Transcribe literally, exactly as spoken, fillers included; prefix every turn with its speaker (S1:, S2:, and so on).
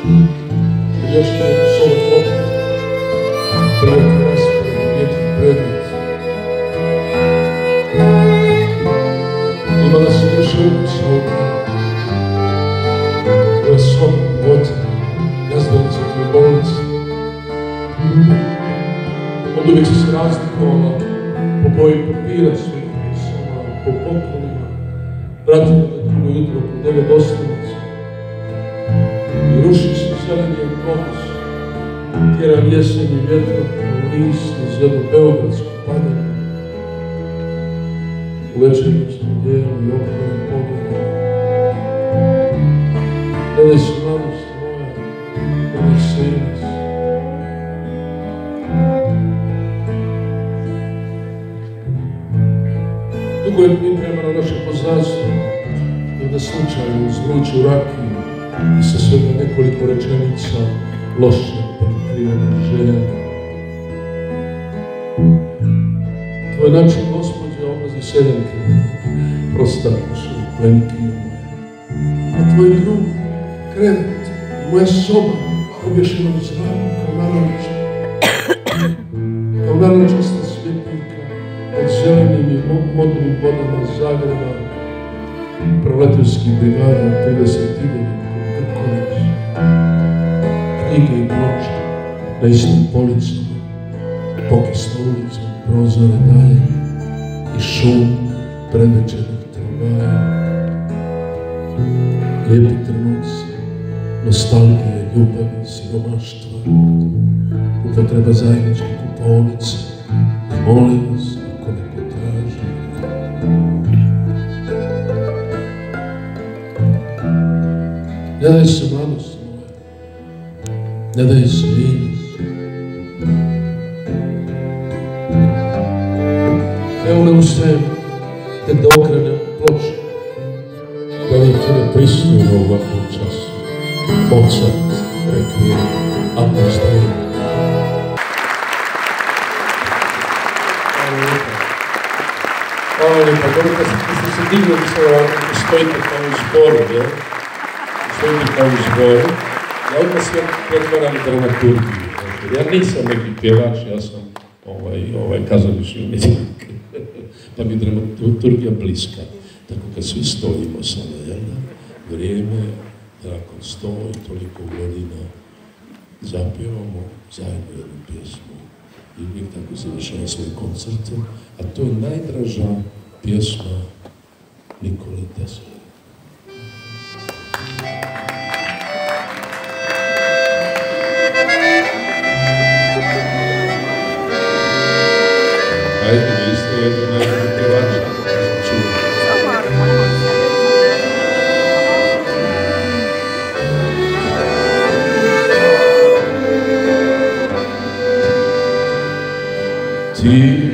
S1: još je soba topla, prijatelj raspored, rijetki predmet. Imala si još ukus ovdje, tvoja soba, vode, gazdarica tvoje bolnice. Od uvijek si se razlikovala po boji papira svih pisama, po poklonima, pratila me drugo jutro po devet osnovica i ruši se zeleni autobus, tjeram jesenji vjetro po list iz jednu beogradsku padanu. U večernjem studijelu i okrenim pogledom. Gledaj se mladost moja, gledaj se Ines. Dugo je pripremano naše poznanstvo, i onda slučajno izluču rakiju i sa svega nekoliko rečenica loše prikrivene želje. Tvoj način gospođe oblazi seljenke, prostakuše u plenkinju moje. A tvoj grud, krevet i moja soba obješena u zraku kao naranča. Kao narančasta svjetljika pod zelenim i modnim vodama Zagreba, proletarskih brigada trideset devet Krković. Knjige i ploče na istim policama, pokisna ulica, prozore dalje i šum predvečernih tramvaja. Lijepi trenuci, nostalgije, ljubavi, siromaštva, upotreba zajedničke kupovnice, molim vas, ako ne potraži. Ne daj se mladost moja, ne daj se Ines. Evo ne ustajem, tek da okrenem ploču. Da li ti ne pristojno u ovakvom času? Mozart, Requiem, Agnus Dei. Hvala lijepa. Hvala lijepa. Dobro, kad ste se digli, mislim ovako, stojite kao u zboru, jel? Stojite kao u zboru. Ja odmah se pretvaram dramaturgiju. Ja nisam neki pjevač, ja sam ovaj, ovaj kazališni umjetnik. Pa mi dramaturgija bliska. Tako kad svi stojimo sada, jel da? Vrijeme, da nakon sto i toliko godina zapjevamo zajedno jednu pjesmu. I uvijek tako završava svoje koncerte, a to je najdraža pjesma Nikole Tesle. Ajde, vi ste jedno najbolji pjevača. Ti